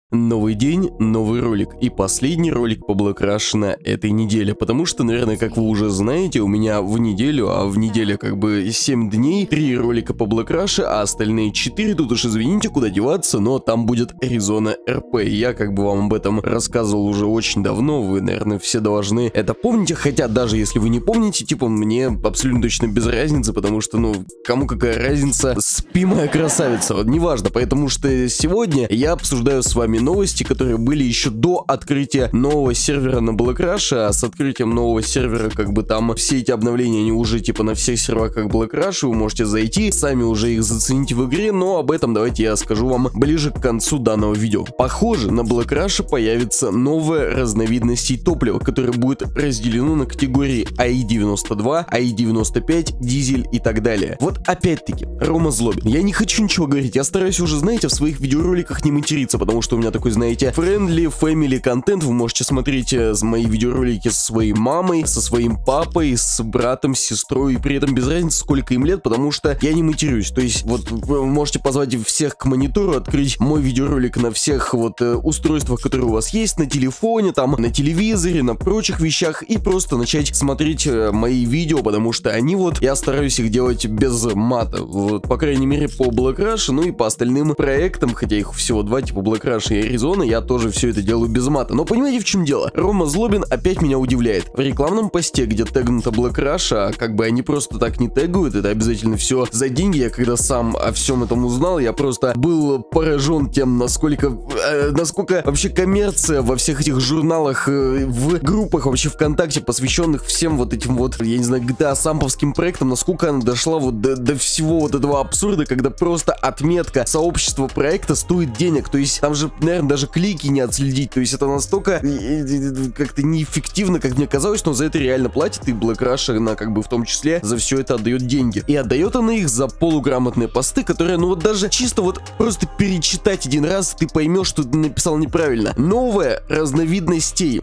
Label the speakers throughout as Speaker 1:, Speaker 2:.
Speaker 1: Новый день, новый ролик и последний ролик по Black Rush на этой неделе, потому что, наверное, как вы уже знаете, у меня в неделю, а в неделе как бы 7 дней, 3 ролика по Black Rush, а остальные 4, тут уж извините, куда деваться, но там будет Arizona RP. Я как бы вам об этом рассказывал уже очень давно, вы, наверное, все должны это помнить, хотя даже если вы не помните, типа, мне абсолютно точно без разницы, потому что, ну, кому какая разница, спи, моя красавица, вот неважно, потому что сегодня я обсуждаю с вами новости, которые были еще до открытия нового сервера на Black Rush, а с открытием нового сервера, как бы там все эти обновления, они уже типа на всех серверах Black Rush, вы можете зайти, сами уже их зацените в игре, но об этом давайте я скажу вам ближе к концу данного видео. Похоже, на Black Rush появится новая разновидность топлива, которое будет разделено на категории АИ-92, АИ-95, дизель и так далее. Вот опять-таки, Рома Злобин. Я не хочу ничего говорить, я стараюсь уже, знаете, в своих видеороликах не материться, потому что у меня такой, знаете, friendly family контент. Вы можете смотреть мои видеоролики со своей мамой, со своим папой, с братом, с сестрой, и при этом без разницы, сколько им лет, потому что я не матерюсь. То есть, вот вы можете позвать всех к монитору, открыть мой видеоролик на всех вот устройствах, которые у вас есть, на телефоне, там, на телевизоре, на прочих вещах, и просто начать смотреть мои видео, потому что они вот, я стараюсь их делать без мата, вот, по крайней мере, по Black Rush, ну и по остальным проектам, хотя их всего два, типа Black Rush и Arizona, я тоже все это делаю без мата. Но понимаете, в чем дело? Рома Злобин опять меня удивляет. В рекламном посте, где тегнуто Black Rush, а как бы они просто так не тегают, это обязательно все за деньги. Я когда сам о всем этом узнал, я просто был поражен тем, насколько вообще коммерция во всех этих журналах, в группах вообще ВКонтакте, посвященных всем вот этим вот, я не знаю, GTA самповским проектам, насколько она дошла вот до всего вот этого абсурда, когда просто отметка сообщества проекта стоит денег. То есть там же, наверное, даже клики не отследить. То есть это настолько как-то неэффективно, как мне казалось, но за это реально платит, и Black Rush, она как бы в том числе за все это отдает деньги. И отдает она их за полуграмотные посты, которые, ну вот даже чисто вот просто перечитать один раз, ты поймешь, что ты написал неправильно. Новые разновидности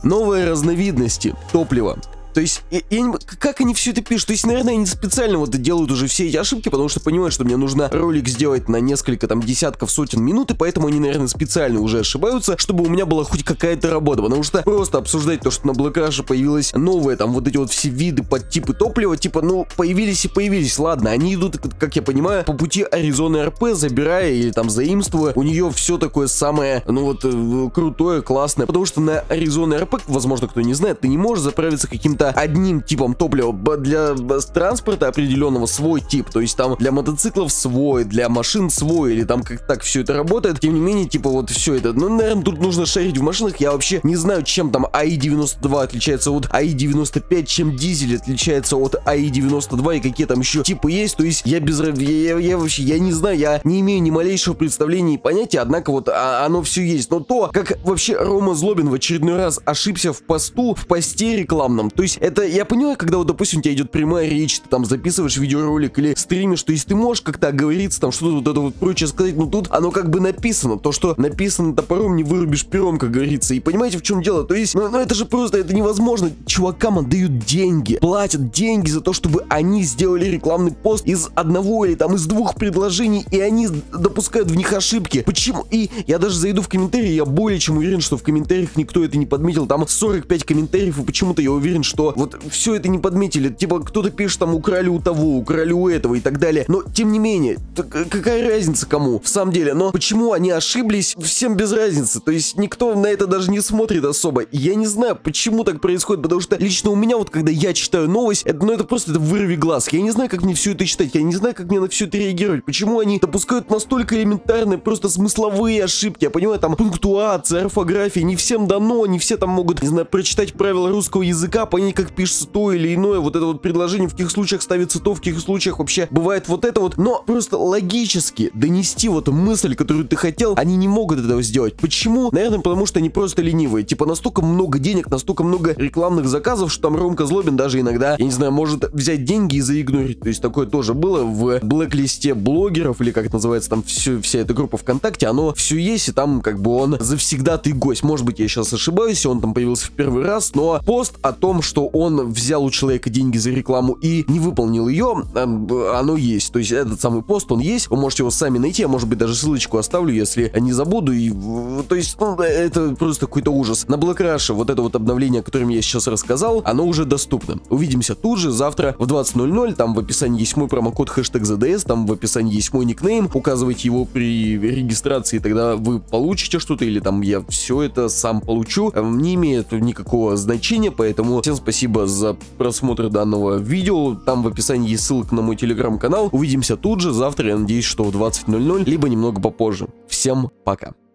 Speaker 1: топлива. То есть, как они все это пишут? То есть, наверное, они специально вот делают уже все эти ошибки, потому что понимают, что мне нужно ролик сделать на несколько там десятков, сотен минут, и поэтому они, наверное, специально уже ошибаются, чтобы у меня была хоть какая-то работа, потому что просто обсуждать то, что на Black Rush появилась новая, там, вот эти вот все виды, подтипы топлива, типа, ну, появились и появились, ладно, они идут, как я понимаю, по пути Arizona RP, забирая или там заимствуя, у нее все такое самое, ну вот, крутое, классное, потому что на Arizona RP, возможно, кто не знает, ты не можешь заправиться каким-то одним типом топлива. Для транспорта определенного свой тип, то есть там для мотоциклов свой, для машин свой, или там как так все это работает. Тем не менее, типа вот все это, ну, наверное, тут нужно шарить в машинах. Я вообще не знаю, чем там АИ-92 отличается от АИ-95, чем дизель отличается от АИ-92 и какие там еще типы есть. То есть я вообще, я не знаю, я не имею ни малейшего представления и понятия, однако вот оно все есть. Но то, как вообще Рома Злобин в очередной раз ошибся в посте рекламном, то есть это, я понимаю, когда вот, допустим, у тебя идет прямая речь, ты там записываешь видеоролик или стримишь, то есть ты можешь как-то оговориться, там что-то вот это вот прочее сказать, но тут оно как бы написано, то, что написано топором, не вырубишь пером, как говорится, и понимаете, в чем дело, то есть, ну это же просто, это невозможно, чувакам отдают деньги, платят деньги за то, чтобы они сделали рекламный пост из одного или там из двух предложений, и они допускают в них ошибки, почему, и я даже зайду в комментарии, я более чем уверен, что в комментариях никто это не подметил, там 45 комментариев, и почему-то я уверен, что вот все это не подметили, типа кто-то пишет там украли у того, украли у этого и так далее, но тем не менее, какая разница кому, в самом деле, но почему они ошиблись, всем без разницы, то есть никто на это даже не смотрит особо, я не знаю, почему так происходит, потому что лично у меня вот, когда я читаю новость, это, ну это просто это вырви глаз, я не знаю, как мне все это читать, я не знаю, как мне на все это реагировать, почему они допускают настолько элементарные, просто смысловые ошибки, я понимаю, там пунктуация, орфография, не всем дано, не все там могут, не знаю, прочитать правила русского языка, понять, как пишется то или иное, вот это вот предложение, в каких случаях ставится то, в каких случаях вообще бывает вот это вот, но просто логически донести вот мысль, которую ты хотел, они не могут этого сделать. Почему? Наверное, потому что они просто ленивые, типа настолько много денег, настолько много рекламных заказов, что там Ромка Злобин даже иногда, я не знаю, может взять деньги и заигнорить, то есть такое тоже было в блэк-листе блогеров, или как это называется, там вся эта группа ВКонтакте, оно все есть, и там как бы он завсегдатый гость, может быть, я сейчас ошибаюсь, он там появился в первый раз, но пост о том, что что он взял у человека деньги за рекламу и не выполнил ее, оно есть. То есть этот самый пост, он есть, вы можете его сами найти, я, может быть, даже ссылочку оставлю, если не забуду. И, то есть, ну, это просто какой-то ужас. На Black Rush вот это вот обновление, о котором я сейчас рассказал, оно уже доступно. Увидимся тут же завтра в 20:00, там в описании есть мой промокод #ZDS, там в описании есть мой никнейм, указывайте его при регистрации, тогда вы получите что-то, или там я все это сам получу. Не имеет никакого значения, поэтому всем спасибо за просмотр данного видео, там в описании есть ссылка на мой телеграм-канал. Увидимся тут же завтра, я надеюсь, что в 20:00, либо немного попозже. Всем пока.